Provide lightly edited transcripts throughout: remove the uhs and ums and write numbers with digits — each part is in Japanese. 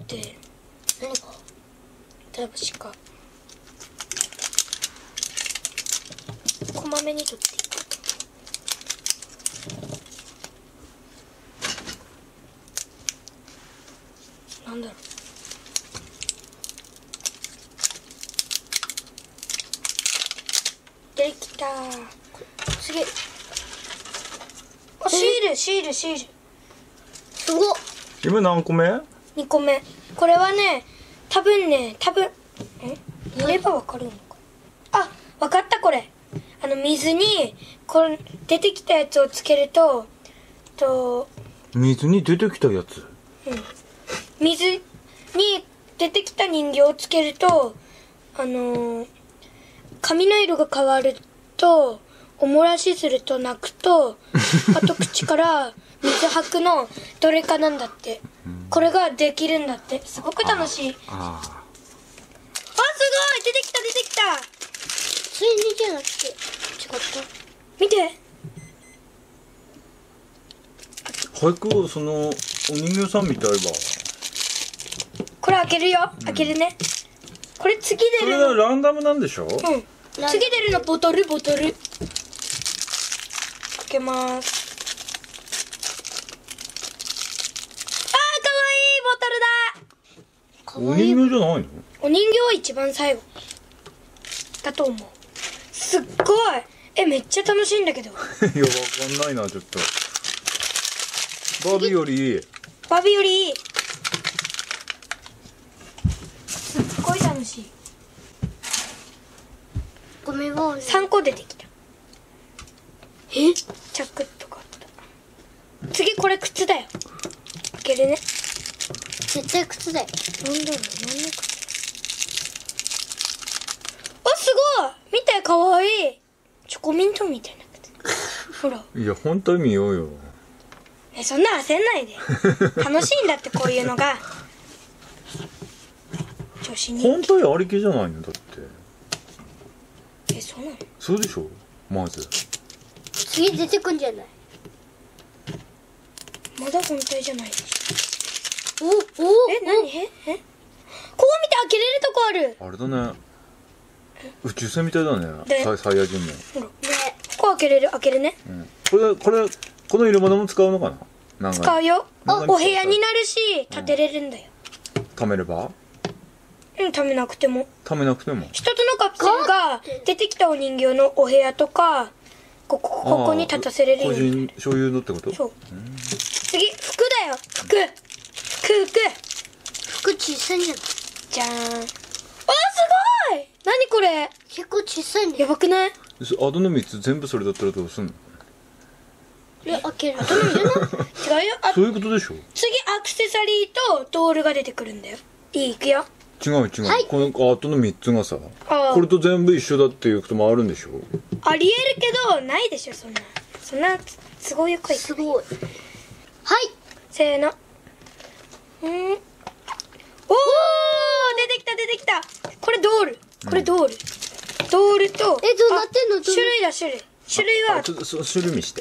って何か例えば鹿こまめに取っていく。なんだろう、できた。次、あ、シールすごっ。 今何個目 2個目。これはね、多分見ればわかるのか。あ、わかった。これ水にこれ出てきたやつをつけると水に出てきたやつ。 水に出てきた人形をつけると髪の色が変わると、おもらしすると泣くと、あと口から水吐くのどれかなんだって。これができるんだって。すごく楽しい。あ、すごい、出てきた。 ついにじゃなくて違った。 見て。 早くそのお人形さんみたいわ。 これ開けるよ。開けるね。これ次そ出るの。 れはランダムなんでしょ。 次出るのボトル。開けます。あー、かわいいボトルだ。 お人形じゃないの？ お人形は一番最後だと思う。すっごい。めっちゃ楽しいんだけど。 いや、わかんないな、ちょっと。バービーよりバビよりすっごい楽しい。 ゴミボール。 3個出てきた。チャックとかあった。次これ靴だよ。開けるね。 絶対靴だよ。 なんだろう、何の靴。あ、すごい。見て、かわいい。チョコミントみたいな靴。ほら。 いや、本当に見ようよ。 そんな焦んないで。楽しいんだって、こういうのが。調子に。 本当にありきじゃないのだって。 そうなの？ そうでしょ。まず次出てくんじゃない。 まだ本体じゃないでしょ。 お何？こう見て開けれるとこある。 あれだね、宇宙船みたいだね。 でサイヤ人の。 ほら、ここ開けるね。 この色物も使うのかな。 使うよ。 なんかお部屋になるし、立てれるんだよ。 貯めれば？ 貯めなくても。 貯めなくても。 一つのカプセルが出てきたお人形のお部屋とか、ここに立たせれるようになる。 個人所有のってこと？ そう。次、服だよ。服小さいんじゃない。 じゃーん。あ、すごい。何これ。 結構小さいね。 やばくない？ あとの3つ全部それだったらどうすんの？ 開ける。 違うよ。 そういうことでしょ。 次、アクセサリーとドールが出てくるんだよ。いくよ。 違う、 はいこのあとの3つがさ、 あーこれと全部一緒だっていうこともあるんでしょ。 ありえるけど、ないでしょ、そんなすごい声。 すごい。はい。 せーの。おー、出てきた。これドール。ドールと、 どうなってんの？ 種類はちょっと種類見して。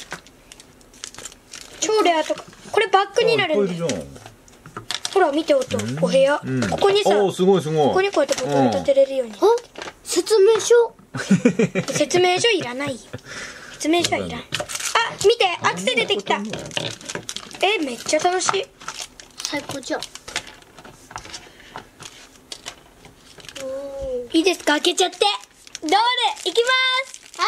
超レアとか。これバッグになるんだよ。 いっぱいいるじほら、見て音。お部屋。 ゃん。 ここにさ、 すごいすごい。 ここにこうやってボトル立てれるように。 説明書。 説明書いらないよ。説明書はいらん。あ、見て、アクセ出てきた。めっちゃ楽しい。 最高じゃん。 いいですか？開けちゃって。ドール、いきます。 はい。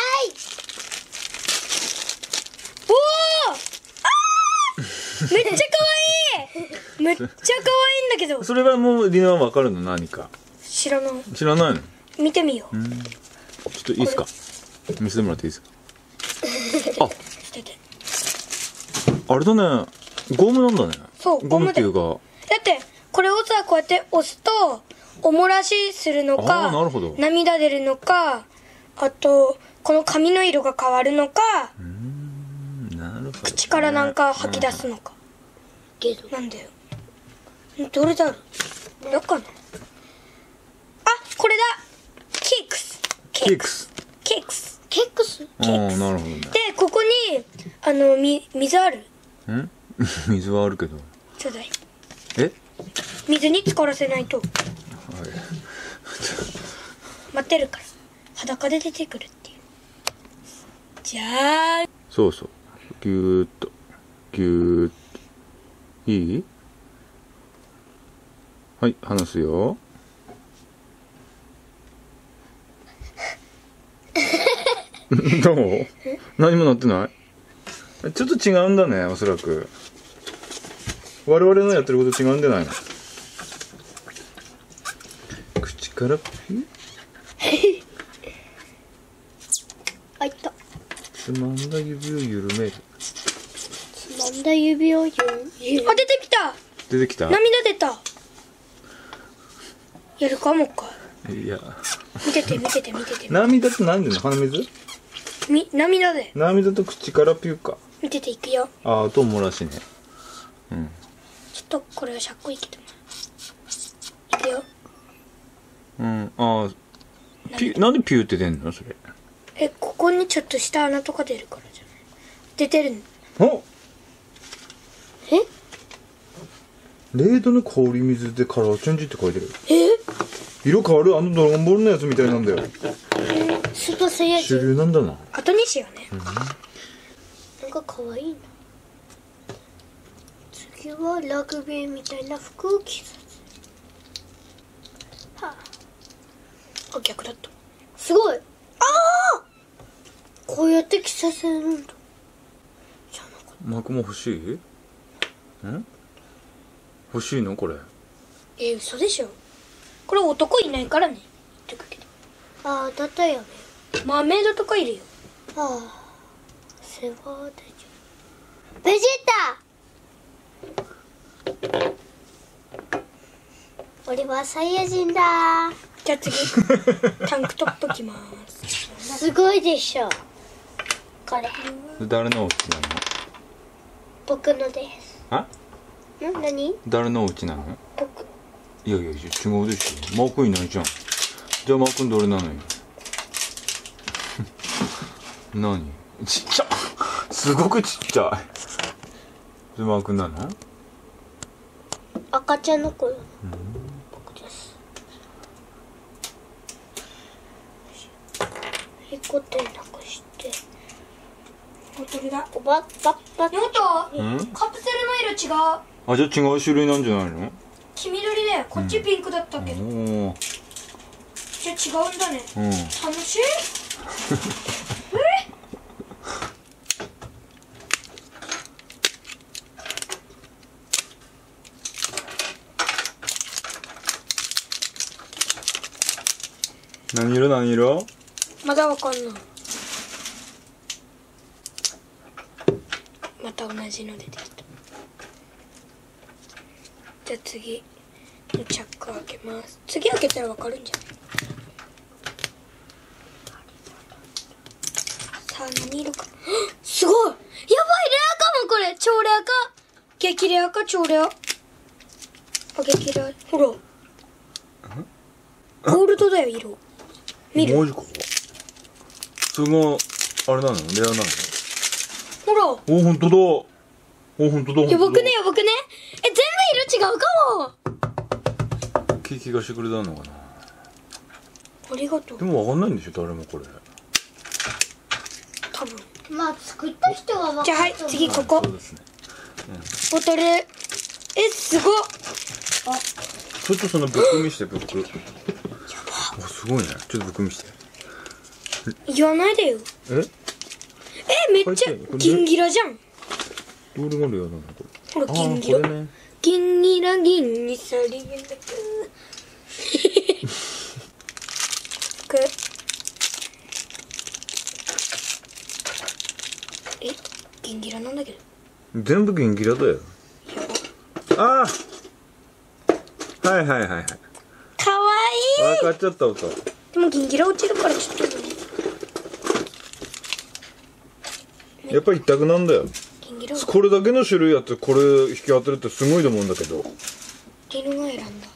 おー、めっちゃ可愛い。めっちゃ可愛いんだけど。 それはもうリナは分かるの？何か知らない。 知らないの？ 見てみよう。 ちょっといいですか？見せてもらっていいですか？ 捨てて。 あれだね、ゴムなんだね。 そうゴムっていうか。 だってこれをさ、こうやって押すとおもらしするのか、 なるほど。 涙出るのか、あとこの髪の色が変わるのか、 なるほどね。 口からなんか吐き出すのか。なんだよ。どれだろう。どっかな。あ、これだ。ケークス。 なるほどね。 で、ここに水ある？ 水はあるけど。 ちょうだい。 水に浸からせないとはい待ってるから裸で出てくるっていう。じゃあそうそう、ぎゅーっとぎゅーっと。いい？はい、離すよ。どう？何もなってない？ちょっと違うんだね、おそらく。我々のやってること違うんじゃないの？口からピュッ。 あ、いった。 つまんだ指を緩める。 つまんだ指をゆあ、出てきた。 出てきた？ 涙出た。やるかもう一回。 いや、 見てて見てて見てて。 涙って何での？鼻水？ 涙で。 涙と口からピュッか。 見てていくよ。 ああ、と漏らしね。うん。 ちょっとこれはしゃっこいけど。いくよ。 うん、ああ、なんでピューって出んのそれ？ ここにちょっとした穴とか出るからじゃない？出てるの。 お、 え 0度の氷水でカラーチェンジって書いてる。色変わる？あのドラゴンボールのやつみたいなんだよ。 スーパーサイヤ人主流なんだな。 後にしようね。 なんか可愛いな。次はラグビーみたいな服を着させ。はあ、 逆だった。 すごい。ああ、こうやって着させるんだ。じゃなかっマークも欲しい？ん？欲しいのこれ？ 嘘でしょ。これ男いないからね。言っとくけど。 た。ああ、だったらやめよマーメイドとかいるよ。 う。ああ、世話大丈夫。ベジータ。俺はサイヤ人だ。 じゃあ次タンクトップ着ます。 すごいでしょ。これ誰のお家なの？ 僕のです。 あ？ 何？ 誰のお家なの？ 僕。 いやいや、違うでしょ。マー君いないじゃん。じゃあマー君どれなのよ。何？ちっちゃ。すごくちっちゃい。じゃあマー君なの？ 赤ちゃんの子よ。僕です。1個手なくして。 本当だ。 おばっばっばっ。 ノート、カプセルの色違う。 あ、じゃあ違う種類なんじゃないの？ 黄緑でこっちピンクだったけど、 おー。 じゃあ違うんだね。 うん。 楽しい。 何色何色？ まだわかんない。また同じの出てきた。じゃあ次のチャック開けます。次開けたらわかるんじゃない？さあ何色か。すごい、やばい、レアかも。これ超レアか。激レアか超レア。あ、激レア。ほらゴールドだよ色。見る？ マジか。それがあれなの？レアなの？ ほら。 お、本当だ。お、本当だ。 やばくねやばくね。全部色違うかも。 気がしてくれたのかな。 ありがとう。 でもわかんないんでしょ誰もこれ。 多分。 まあ作った人は分かる。 じゃあはい次ここ。 そうですね。 ボトル。すごっ。 ちょっとそのブック見してブック。お、すごいね。ちょっとブック見して。 言わないでよ。めっちゃギンギラじゃん。 どれがレアなのこれ？ ほらギンギラ。 これね。 ギンギラギンにさりげなく。ギンギラなんだけど。 全部ギンギラだよ。ああ。はいはいはいはい。 かわいい。 分かっちゃった音。 でもギンギラ落ちるからちょっと。 やっぱり一択なんだよ。 ギンギラ。 これだけの種類やってこれ引き当てるってすごいと思うんだけど。 犬が選んだ。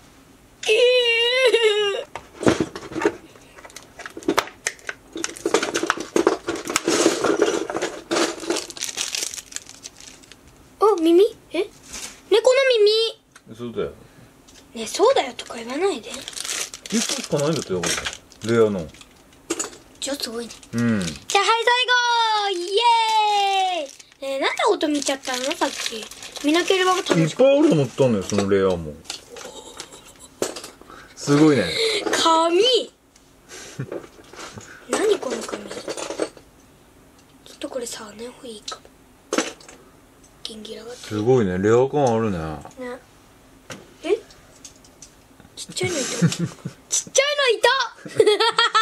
耳？猫の耳。 そうだよ。 ね、そうだよとか言わないで。 1個しかないんだって、だからレアの。 じゃあすごいね。 うん。 じゃあはい最後イエーイ。ねえ、なんで音見ちゃったのさっき。見なければ楽しかっいっぱいあると思ったんだよ、そのレアも。すごいね。 た。紙何この紙。ちょっとこれ触らない方がいいかも。ギンギラがすごいね、レア感あるね。 ね。え、ちっちゃいのいた。ちっちゃいのいた